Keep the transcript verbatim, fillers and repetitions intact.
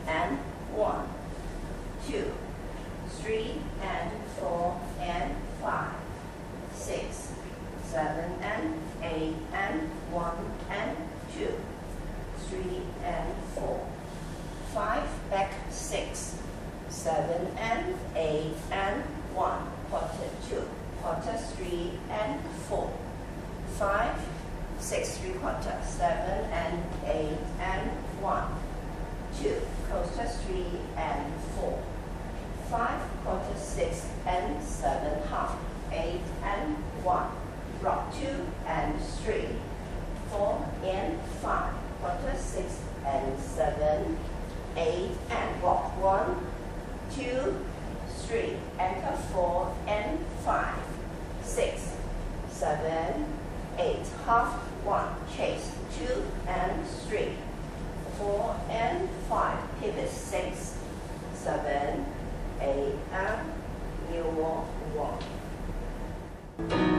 and one, two, three and four and five, six, seven and eight and one and two, three and four, five, back six, seven and eight and one, quarter two, quarter three and four, five, six, three quarter, seven and eight and one, two, coaster three and four, five, quarter six and seven, half, eight and one, rock two and three, four and five, quarter six and seven, eight and walk one, two, three, anchor four and five, six, seven, eight, half one, chase two and three, four and five, pivot six, seven, eight and new walk one.